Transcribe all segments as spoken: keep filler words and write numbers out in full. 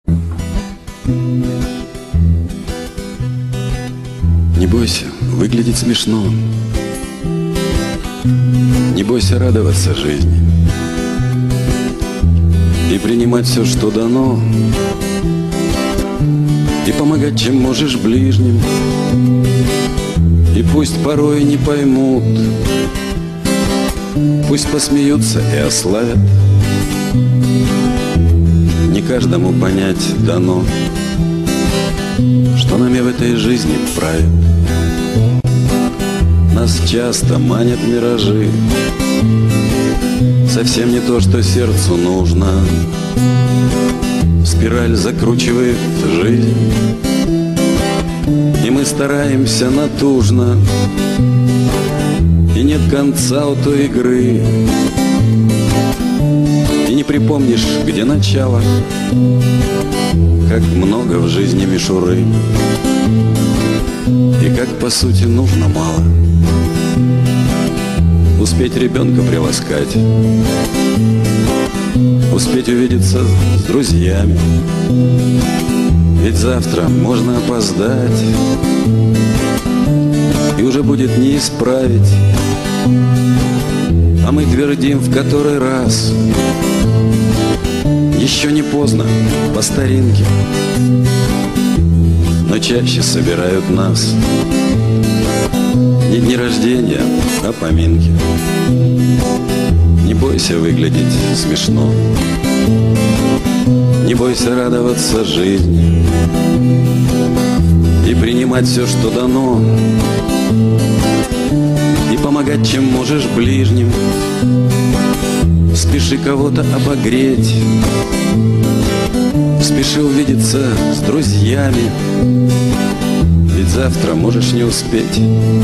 Не бойся выглядеть смешно, не бойся радоваться жизни и принимать все, что дано, и помогать, чем можешь, ближним. И пусть порой не поймут, пусть посмеются и ославят, не каждому понять дано, что нами в этой жизни правит. Нас часто манят миражи, совсем не то, что сердцу нужно. Спираль закручивает жизнь, и мы стараемся натужно, и нет конца у той игры, и не припомнишь, где начало, как много в жизни мишуры, и как по сути нужно мало успеть ребенка приласкать, успеть увидеться с друзьями, ведь завтра можно опоздать, и уже будет не исправить. А мы твердим в который раз: еще не поздно, по старинке. Но чаще собирают нас не дни рождения, а поминки. Не бойся выглядеть смешно, не бойся радоваться жизни и принимать все, что дано, и помогать, чем можешь, ближним. Спеши кого-то обогреть, спеши увидеться с друзьями, ведь завтра можешь не успеть,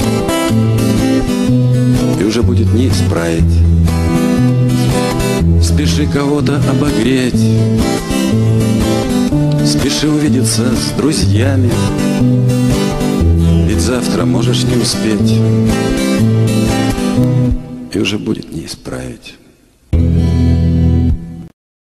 и уже будет не исправить. Спеши кого-то обогреть, спеши увидеться с друзьями, ведь завтра можешь не успеть, и уже будет не исправить.